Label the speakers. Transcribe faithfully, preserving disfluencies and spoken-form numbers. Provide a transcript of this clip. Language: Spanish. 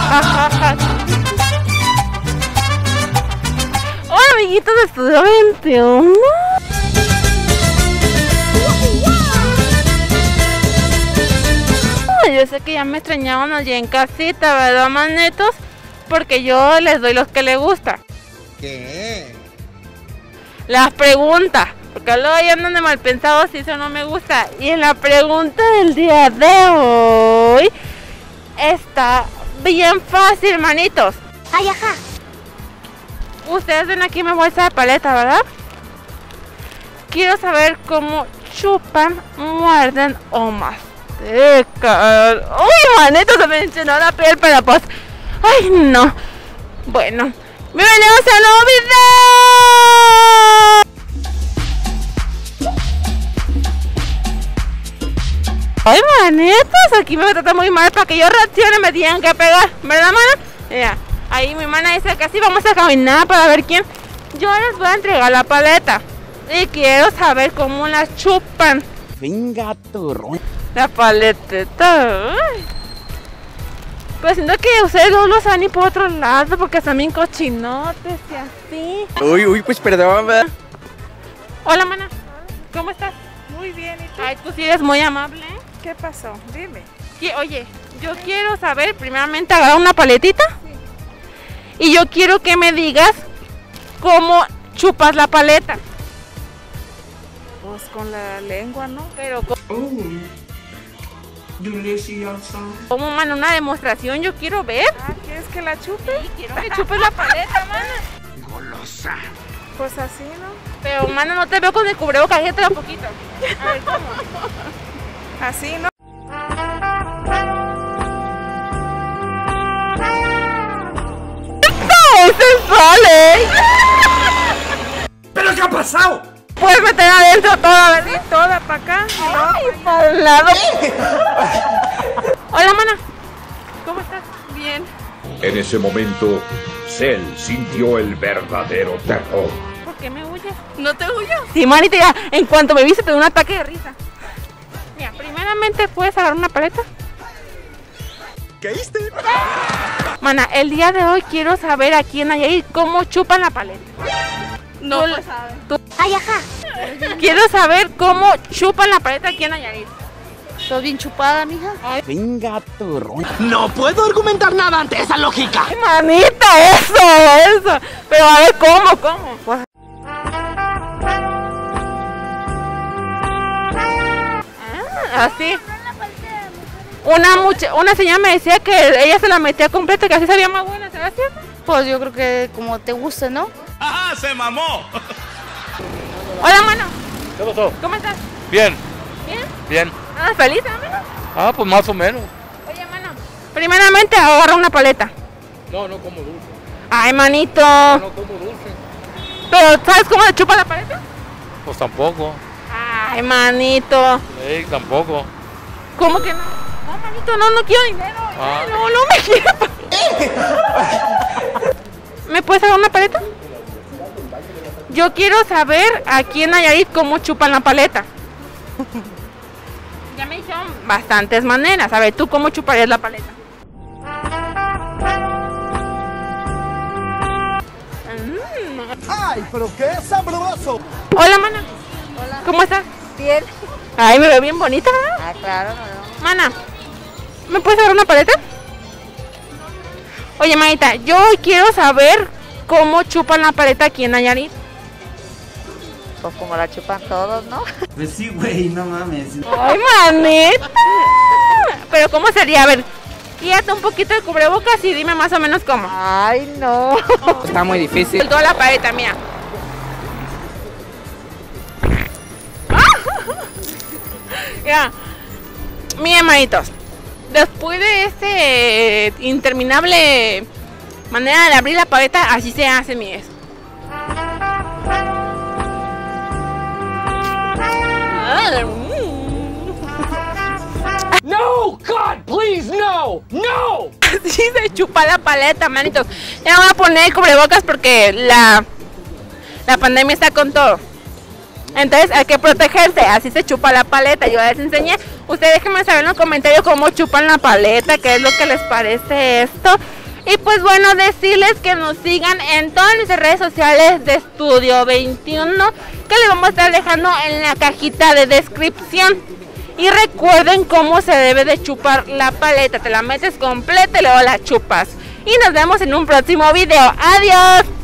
Speaker 1: Hola, amiguitos de Estudio veintiuno. Yo sé que ya me extrañaban allí en casita, ¿verdad, manitos? Porque yo les doy los que les gusta.
Speaker 2: ¿Qué?
Speaker 1: Las preguntas. Porque luego ya andan de mal pensados si eso no me gusta. Y en la pregunta del día de hoy está bien fácil, manitos.
Speaker 3: Ay, ajá.
Speaker 1: Ustedes ven aquí mi bolsa de paleta, ¿verdad? Quiero saber cómo chupan, muerden o mastican. Uy, manito, se me enchinó la piel, pero pues... Ay, no. Bueno, bienvenidos a un nuevo video. Ay, manitos, aquí me trata muy mal. Para que yo reaccione me tienen que pegar, ¿verdad, mana? Mira, ahí mi mana dice que así vamos a caminar para ver quién. Yo les voy a entregar la paleta y quiero saber cómo la chupan.
Speaker 2: Venga, turro.
Speaker 1: La paleteta. Ay. Pues siento que ustedes no los van ni por otro lado porque están bien cochinotes y así.
Speaker 2: Uy, uy, pues perdón, ¿verdad?
Speaker 1: Hola, mana. ¿Cómo estás?
Speaker 4: Muy bien, ¿y tú?
Speaker 1: Ay, tú sí eres muy amable.
Speaker 4: ¿Qué pasó? Dime.
Speaker 1: Sí, oye, yo quiero saber, primeramente agarrar una paletita. Sí. Y yo quiero que me digas cómo chupas la paleta.
Speaker 4: Pues con la lengua, ¿no?
Speaker 1: Pero ¿cómo?
Speaker 5: Oh, delicioso.
Speaker 1: ¿Cómo, mana? Una demostración, yo quiero ver.
Speaker 4: Ah, ¿quieres que la chupe?
Speaker 1: Sí, quiero que chupes la paleta, mana.
Speaker 5: Golosa.
Speaker 4: Pues así, ¿no?
Speaker 1: Pero, mana, no te veo con el cubrebocas, agétala un poquito. A ver, ¿cómo?
Speaker 4: Así, ¿no?
Speaker 1: ¡No se sale!
Speaker 5: ¿Pero qué ha pasado?
Speaker 1: Puedes meter adentro toda, ¿verdad?
Speaker 4: Sí, toda para acá. Y luego
Speaker 1: Ay, para el lado. Hola, mana. ¿Cómo estás?
Speaker 4: bien.
Speaker 6: En ese momento, Cell sintió el verdadero terror.
Speaker 1: ¿Por qué me huyes?
Speaker 4: ¿No te huyo?
Speaker 1: Sí, manita, ya. En cuanto me viste, te dio un ataque de risa. Mira, primeramente, ¿puedes agarrar una paleta?
Speaker 2: ¿Caíste?
Speaker 1: Mana, el día de hoy quiero saber aquí en Nayarit cómo chupan la paleta.
Speaker 4: No,
Speaker 1: Tú-
Speaker 4: pues sabe.
Speaker 1: tú-
Speaker 3: Ay, ajá.
Speaker 1: Quiero saber cómo chupan la paleta aquí en Nayarit.
Speaker 3: ¿Estás bien chupada, mija?
Speaker 2: Venga, turro.
Speaker 7: No puedo argumentar nada ante esa lógica.
Speaker 1: Ay, manita, eso, eso. Pero a ver, ¿cómo, cómo? Pues... Ah, así. Una mucha, una señora me decía que ella se la metía completa, que así sabía más buena, ¿será cierto?
Speaker 3: Pues yo creo que como te guste, ¿no?
Speaker 5: ¡Ajá, se mamó!
Speaker 1: Hola, mano.
Speaker 8: ¿Qué pasó?
Speaker 1: ¿Cómo estás?
Speaker 8: Bien,
Speaker 1: ¿Bien?
Speaker 8: bien.
Speaker 1: Ah, ¿feliz, amigo?
Speaker 8: Ah, pues más o menos.
Speaker 1: Oye, mano. Primeramente agarra una paleta.
Speaker 8: No, no como dulce.
Speaker 1: Ay, manito.
Speaker 8: No como dulce.
Speaker 1: Pero, ¿sabes cómo se chupa la paleta?
Speaker 8: Pues tampoco.
Speaker 1: Ay, manito.
Speaker 8: Ey, tampoco.
Speaker 1: ¿Cómo que no? No, manito, no, no quiero dinero.
Speaker 8: Ah.
Speaker 1: No, no me quiero. ¿Me puedes dar una paleta? Yo quiero saber aquí en Nayarit cómo chupan la paleta. Ya me dijeron bastantes maneras. A ver, ¿tú cómo chuparías la paleta?
Speaker 2: ¡Ay, pero qué sabroso!
Speaker 1: Hola, mana.
Speaker 3: Hola.
Speaker 1: ¿Cómo estás?
Speaker 3: Bien.
Speaker 1: Ay, me veo bien bonita, ¿verdad?
Speaker 3: Ah, claro, no.
Speaker 1: Mana, ¿me puedes dar una paleta? Oye, manita, yo hoy quiero saber cómo chupan la paleta aquí en Nayarit.
Speaker 3: Pues como la chupan todos, ¿no?
Speaker 5: Pues sí, güey, no mames.
Speaker 1: Ay, manita. Pero ¿cómo sería? A ver, quítate un poquito el cubrebocas y dime más o menos cómo.
Speaker 3: Ay, no.
Speaker 2: Está muy difícil.
Speaker 1: Toda la paleta, mira. Ya. Miren, manitos. Después de este interminable manera de abrir la paleta, así se hace, miren.
Speaker 7: No, God, please, no, no.
Speaker 1: Así se chupa la paleta, manitos. Ya voy a poner cubrebocas porque la, la pandemia está con todo. Entonces hay que protegerse, así se chupa la paleta. Yo les enseñé. Ustedes déjenme saber en los comentarios cómo chupan la paleta, qué es lo que les parece esto. Y pues bueno, decirles que nos sigan en todas nuestras redes sociales de Estudio veintiuno, que les vamos a estar dejando en la cajita de descripción. Y recuerden cómo se debe de chupar la paleta, te la metes completa y luego la chupas. Y nos vemos en un próximo video. ¡Adiós!